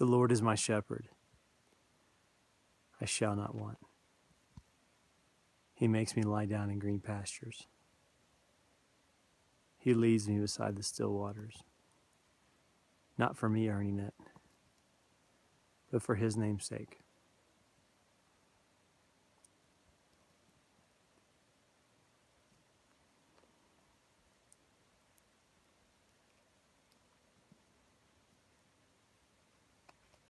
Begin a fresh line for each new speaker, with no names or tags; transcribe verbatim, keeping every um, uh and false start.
The Lord is my shepherd. I shall not want. He makes me lie down in green pastures. He leads me beside the still waters. Not for me earning it, but for his name's sake.